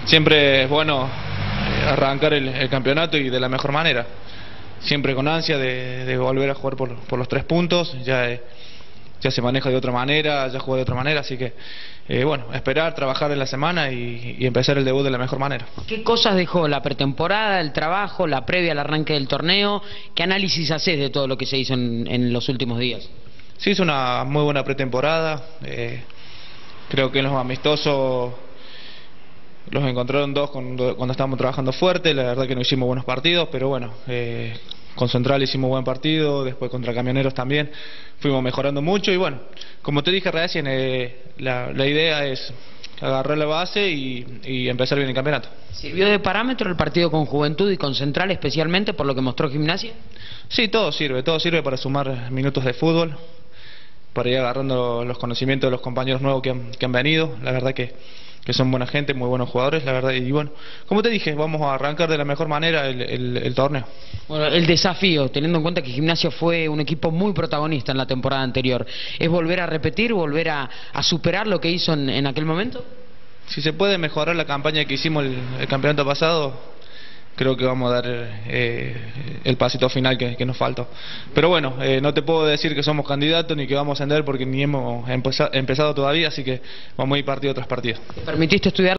Siempre es bueno arrancar el campeonato y de la mejor manera. Siempre con ansia de volver a jugar por los 3 puntos. Ya se maneja de otra manera, ya juega de otra manera, así que bueno, esperar, trabajar en la semana y empezar el debut de la mejor manera. ¿Qué cosas dejó la pretemporada, el trabajo, la previa al arranque del torneo? ¿Qué análisis haces de todo lo que se hizo en los últimos días? Se hizo una muy buena pretemporada. Creo que en los amistosos los encontraron dos cuando estábamos trabajando fuerte. La verdad que no hicimos buenos partidos, pero bueno, con Central hicimos buen partido, después contra Camioneros también fuimos mejorando mucho y bueno, como te dije recién, la idea es agarrar la base y empezar bien el campeonato. ¿Sirvió de parámetro el partido con Juventud y con Central, especialmente por lo que mostró Gimnasia? Sí, todo sirve para sumar minutos de fútbol, para ir agarrando los conocimientos de los compañeros nuevos que han venido. La verdad que son buena gente, muy buenos jugadores, la verdad. Y bueno, como te dije, vamos a arrancar de la mejor manera el torneo. Bueno, el desafío, teniendo en cuenta que Gimnasia fue un equipo muy protagonista en la temporada anterior, ¿es volver a repetir, volver a superar lo que hizo en aquel momento? Si se puede mejorar la campaña que hicimos el campeonato pasado, creo que vamos a dar el pasito final que nos faltó. Pero bueno, no te puedo decir que somos candidatos ni que vamos a ascender porque ni hemos empezado todavía, así que vamos a ir partido tras partido. ¿Te permitiste estudiar